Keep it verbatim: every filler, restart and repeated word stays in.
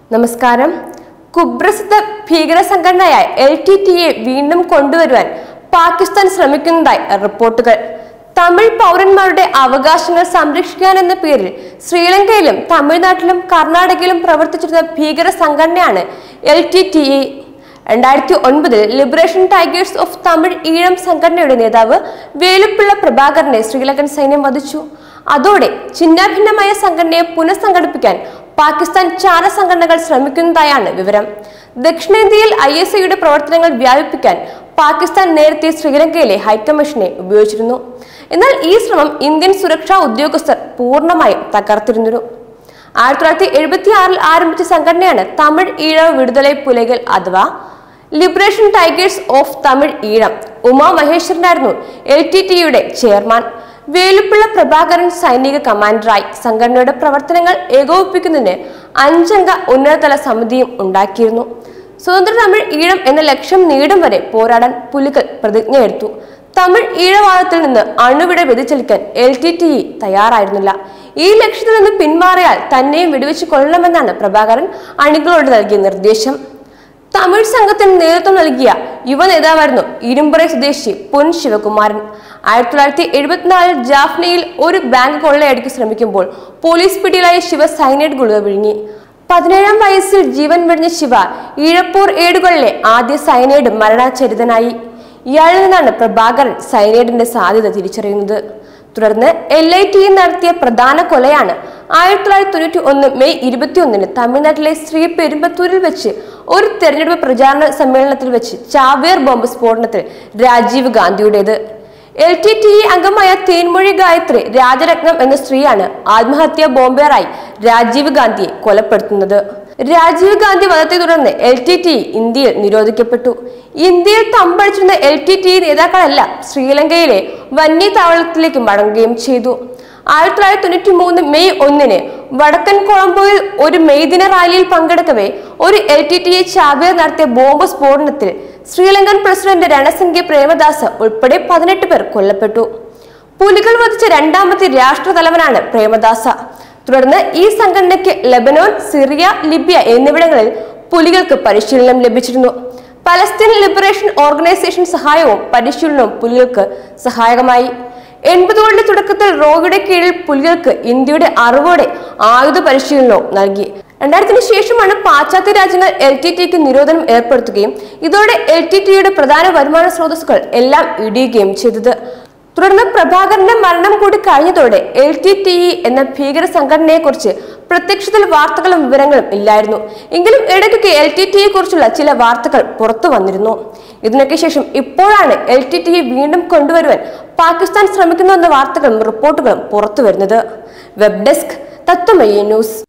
നമസ്കാരം. കുപ്രസിദ്ധ ഭീകര സംഘടനയായ എൽ ടി ടി ഇ വീണ്ടും കൊണ്ടുവരുവാൻ പാകിസ്ഥാൻ ശ്രമിക്കുന്നതായി റിപ്പോർട്ടുകൾ. തമിഴ് പൗരന്മാരുടെ അവകാശങ്ങൾ സംരക്ഷിക്കാൻ എന്ന പേരിൽ ശ്രീലങ്കയിലും തമിഴ്നാട്ടിലും കർണാടകയിലും പ്രവർത്തിച്ചിരുന്ന ഭീകര സംഘടനയാണ് എൽ ടി ടി ഇ. രണ്ടായിരത്തി ഒൻപതിൽ Liberation Tigers of Tamil Eelam സംഘടനയുടെ നേതാവ് വേലുപ്പിള്ള പ്രഭാകരനെ ശ്രീലങ്കൻ സൈന്യം വധിച്ചു. അതോടെ ചിഹ്നാഭിന്നമായ സംഘടനയെ പുനഃസംഘടിപ്പിക്കാൻ പാകിസ്ഥാൻ ചാര സംഘടനകൾ ശ്രമിക്കുന്നതായാണ് വിവരം. ദക്ഷിണേന്ത്യയിൽ ഐ എസ് ഐയുടെ പ്രവർത്തനങ്ങൾ വ്യാപിപ്പിക്കാൻ പാകിസ്ഥാൻ നേരത്തെ ശ്രീലങ്കയിലെ ഹൈക്കമ്മീഷനെ ഉപയോഗിച്ചിരുന്നു. എന്നാൽ ഈ ശ്രമം ഇന്ത്യൻ സുരക്ഷാ ഉദ്യോഗസ്ഥർ പൂർണ്ണമായും തകർത്തിരുന്നു. ആയിരത്തി തൊള്ളായിരത്തി എഴുപത്തി ആറിൽ ആരംഭിച്ച സംഘടനയാണ് തമിഴ് ഈഴവ വിടുതലൈ പുലികൾ അഥവാ Liberation Tigers of Tamil Eelam. Uma മഹേശ്വരനായിരുന്നു എൽ ടി ടി ഇയുടെ ചെയർമാൻ. വേലുപ്പിള്ള പ്രഭാകരൻ സൈനിക കമാൻഡറായി. സംഘടനയുടെ പ്രവർത്തനങ്ങൾ ഏകോപിപ്പിക്കുന്നതിന് അഞ്ചംഗ ഉന്നതതല സമിതിയും ഉണ്ടാക്കിയിരുന്നു. സ്വതന്ത്ര തമിഴ് ഈഴം എന്ന ലക്ഷ്യം നേടും വരെ പോരാടാൻ പുലികൾ പ്രതിജ്ഞയെടുത്തു. തമിഴ് ഈഴവാദത്തിൽ നിന്ന് അണുവിട വ്യതിചലിക്കാൻ എൽ ടി ടി ഇ തയ്യാറായിരുന്നില്ല. ഈ ലക്ഷ്യത്തിൽ നിന്ന് പിന്മാറിയാൽ തന്നെയും വെടിവെച്ച് കൊള്ളണമെന്നാണ് പ്രഭാകരൻ അണികളോട് നൽകിയ നിർദ്ദേശം. തമിഴ് സംഘത്തിന് നേതൃത്വം നൽകിയ യുവ നേതാവായിരുന്നു ഇരുമ്പറ സ്വദേശി പൊൻ ശിവകുമാരൻ. ആയിരത്തി തൊള്ളായിരത്തി എഴുപത്തിനാലിൽ ജാഫ്നയിൽ ഒരു ബാങ്ക് കൊള്ളയടിക്കാൻ ശ്രമിക്കുമ്പോൾ പോലീസ് പിടിയിലായ ശിവ സൈനൈഡ് ഗുളിക വിഴുങ്ങി. പതിനേഴാം വയസ്സിൽ ജീവൻ വെടിഞ്ഞ ശിവ ഈഴപ്പൂർ ഏടുകളിലെ ആദ്യ സൈനൈഡ് മരണചരിതനായി. ഇയാളിൽ നിന്നാണ് പ്രഭാകരൻ സൈനൈഡിന്റെ സാധ്യത തിരിച്ചറിയുന്നത്. തുടർന്ന് എൽ ഐ ടി നടത്തിയ പ്രധാന കൊലയാണ് ആയിരത്തി തൊള്ളായിരത്തി തൊണ്ണൂറ്റി ഒന്ന് മെയ് ഇരുപത്തി ഒന്നിന് തമിഴ്നാട്ടിലെ ശ്രീ പെരുമ്പത്തൂരിൽ വെച്ച് ഒരു തെരഞ്ഞെടുപ്പ് പ്രചാരണ സമ്മേളനത്തിൽ വെച്ച് ചാവേർ ബോംബ് സ്ഫോടനത്തിൽ രാജീവ് ഗാന്ധിയുടേത്. എൽ ടി ടി ഇ അംഗമായ തേൻമൊഴി ഗായത്രി രാജരത്നം എന്ന സ്ത്രീയാണ് ആത്മഹത്യാ ബോംബേറായി രാജീവ് ഗാന്ധിയെ കൊലപ്പെടുത്തുന്നത്. രാജീവ് ഗാന്ധി വധത്തെ തുടർന്ന് എൽ ടി ടി ഇ ഇന്ത്യയിൽ നിരോധിക്കപ്പെട്ടു. ഇന്ത്യയിൽ തമ്പടിച്ചിരുന്ന എൽ ടി ടി ഇ നേതാക്കളെല്ലാം ശ്രീലങ്കയിലെ വന്യ താവളത്തിലേക്ക് മടങ്ങുകയും ചെയ്തു. ആയിരത്തി തൊള്ളായിരത്തി തൊണ്ണൂറ്റി മൂന്ന് മെയ് ഒന്നിന് വടക്കൻ കൊളംബോയിൽ ഒരു മെയ്ദിന റാലിയിൽ പങ്കെടുക്കവേ ഒരു എൽ ടി ടി ഇ ചാവേർ നടത്തിയ ബോംബ് സ്ഫോടനത്തിൽ ശ്രീലങ്കൻ പ്രസിഡന്റ് രണസിംഗെ പ്രേമദാസ ഉൾപ്പെടെ പതിനെട്ട് പേർ കൊല്ലപ്പെട്ടു. പുലികൾ വധിച്ച രണ്ടാമത്തെ രാഷ്ട്ര തലവനാണ് പ്രേമദാസ. തുടർന്ന് ഈ സംഘടനയ്ക്ക് ലെബനോൻ, സിറിയ, ലിബിയ എന്നിവിടങ്ങളിൽ പുലികൾക്ക് പരിശീലനം ലഭിച്ചിരുന്നു. പലസ്തീൻ ലിബറേഷൻ ഓർഗനൈസേഷൻ സഹായവും പരിശീലനവും പുലികൾക്ക് സഹായകമായി. എൺപതുകളുടെ തുടക്കത്തിൽ റോയുടെ കീഴിൽ പുലികൾക്ക് ഇന്ത്യയുടെ അറിവോടെ ആയുധ പരിശീലനവും നൽകി. രണ്ടായിരത്തിന് ശേഷമാണ് പാശ്ചാത്യ രാജ്യങ്ങൾ എൽ ടി ടിക്ക് നിരോധനം ഏർപ്പെടുത്തുകയും ഇതോടെ എൽ ടി ടിയുടെ പ്രധാന വരുമാന സ്രോതസ്സുകൾ എല്ലാം ഇടിയുകയും ചെയ്തത്. തുടർന്ന് പ്രഭാകരന്റെ മരണം കൂടി കഴിഞ്ഞതോടെ എൽ ടി ടി ഇ എന്ന ഭീകര സംഘടനയെ കുറിച്ച് പ്രത്യക്ഷത്തിൽ വാർത്തകളും വിവരങ്ങളും ഇല്ലായിരുന്നു. എങ്കിലും ഇടയ്ക്കൊക്കെ എൽ ടി ടിയെ കുറിച്ചുള്ള ചില വാർത്തകൾ പുറത്തു വന്നിരുന്നു. ഇതിനൊക്കെ ശേഷം ഇപ്പോഴാണ് എൽ ടി ടി ഇ വീണ്ടും കൊണ്ടുവരുവാൻ പാകിസ്ഥാൻ ശ്രമിക്കുന്നു എന്ന വാർത്തകളും റിപ്പോർട്ടുകളും പുറത്തു വരുന്നത്. Web desk Tatwamayi news.